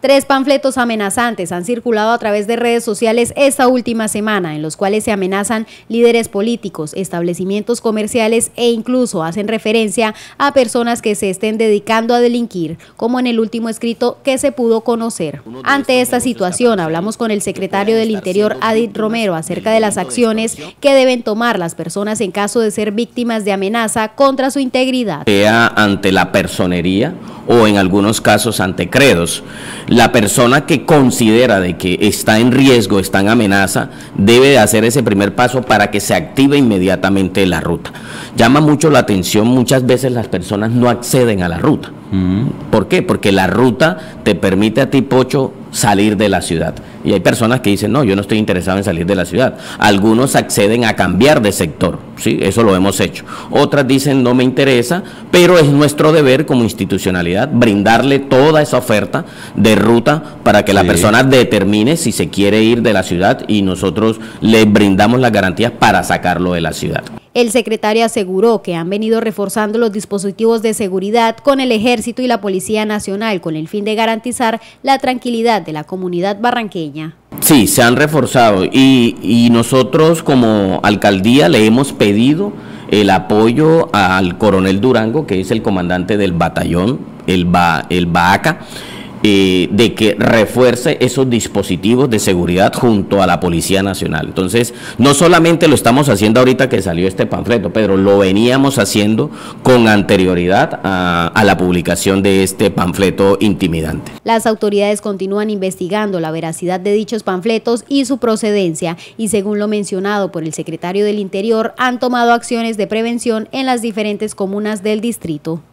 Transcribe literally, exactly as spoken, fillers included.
Tres panfletos amenazantes han circulado a través de redes sociales esta última semana, en los cuales se amenazan líderes políticos, establecimientos comerciales e incluso hacen referencia a personas que se estén dedicando a delinquir, como en el último escrito que se pudo conocer. Ante esta situación, hablamos con el secretario del Interior, Adit Romero, acerca de las acciones que deben tomar las personas en caso de ser víctimas de amenaza contra su integridad. Sea ante la personería o en algunos casos ante credos. La persona que considera de que está en riesgo, está en amenaza, debe de hacer ese primer paso para que se active inmediatamente la ruta. Llama mucho la atención, muchas veces las personas no acceden a la ruta. Uh-huh. ¿Por qué? Porque la ruta te permite a ti, Pocho, salir de la ciudad. Y hay personas que dicen, no, yo no estoy interesado en salir de la ciudad. Algunos acceden a cambiar de sector, ¿sí? Eso lo hemos hecho. Otras dicen, no me interesa, pero es nuestro deber como institucionalidad brindarle toda esa oferta de ruta para que la sí. persona determine si se quiere ir de la ciudad y nosotros le brindamos las garantías para sacarlo de la ciudad. El secretario aseguró que han venido reforzando los dispositivos de seguridad con el Ejército y la Policía Nacional con el fin de garantizar la tranquilidad de la comunidad barranqueña. Sí, se han reforzado y, y nosotros como alcaldía le hemos pedido el apoyo al coronel Durango, que es el comandante del batallón, el, ba, el BAACA, Eh, de que refuerce esos dispositivos de seguridad junto a la Policía Nacional. Entonces, no solamente lo estamos haciendo ahorita que salió este panfleto, Pedro, lo veníamos haciendo con anterioridad a, a la publicación de este panfleto intimidante. Las autoridades continúan investigando la veracidad de dichos panfletos y su procedencia, y según lo mencionado por el secretario del Interior, han tomado acciones de prevención en las diferentes comunas del distrito.